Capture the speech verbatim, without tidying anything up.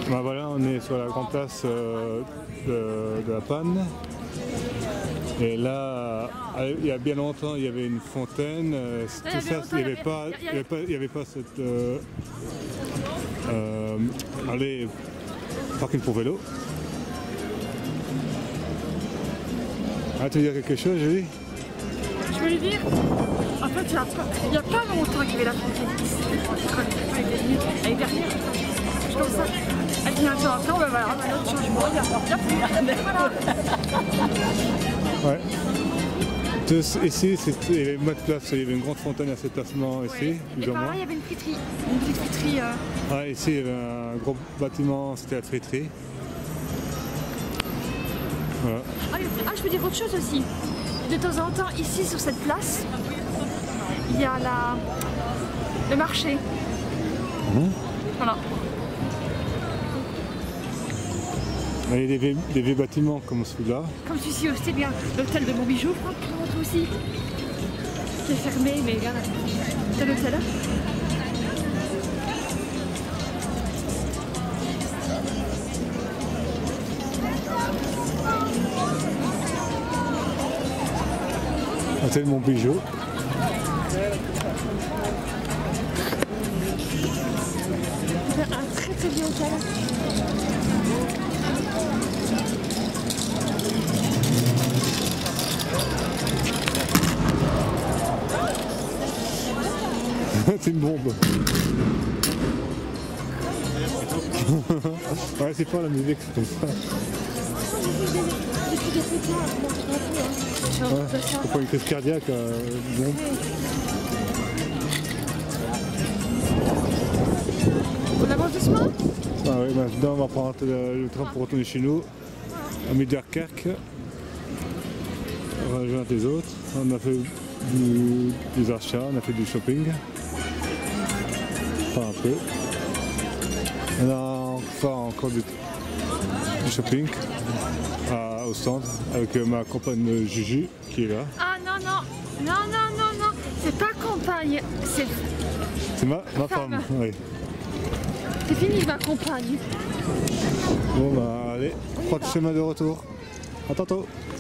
Ben voilà, on est sur la grande place euh, de, de la Panne. Et là, il y a bien longtemps, il y avait une fontaine. Euh, il y tout a ça, bien il n'y avait, longtemps, pas- il y a- il y avait pas, il y avait pas cette. Euh, euh, allez, parking pour vélo. Ah, tu veux dire quelque chose, Julie? Je veux lui dire, en fait, il y a pas, il y a pas longtemps qu'il y avait la fontaine ici. Quand elle était venue, l'année dernière, je comme ça. Elle vient de temps, ben voilà, un autre changement, il n'y a, il y a plus. Voilà. Ouais. Tous, ici, c'était- il y avait une bonne place, il y avait une grande fontaine à cet placement ici, Ouais. plus Et ou par là, moins. il y avait une friterie. Une petite friterie. Euh... Ah, ici, il y avait un gros bâtiment, c'était la friterie. Voilà. Ah, oui. Ah, je peux dire autre chose aussi. De temps en temps, ici, sur cette place, il y a la... le marché. Mmh. Voilà. Il y a des vieux, des vieux bâtiments comme celui-là. Comme celui-ci aussi, bien l'hôtel de Montbijou, je crois, qui rentre aussi. Qui est fermé, mais regarde, c'est l'hôtel. Hôtel Montbijou. C'est un très très bien hôtel. C'est une bombe. Ouais, c'est pas la musique, c'est comme ça. Ouais, faut pas une crise cardiaque, euh, bombe. On avance doucement? Ah oui, maintenant on va prendre le, le train pour retourner chez nous, à Middelkerk. On rejoint les autres. On a fait du, des achats, on a fait du shopping. Enfin un peu. On a fait encore du, du shopping à, au centre avec ma compagne Juju qui est là. Ah non, non, non, non, non, non, c'est pas compagne, c'est C'est ma, ma Femme. femme, oui. c'est fini ma compagne. Bon bah allez, on prend le chemin de retour. À tantôt.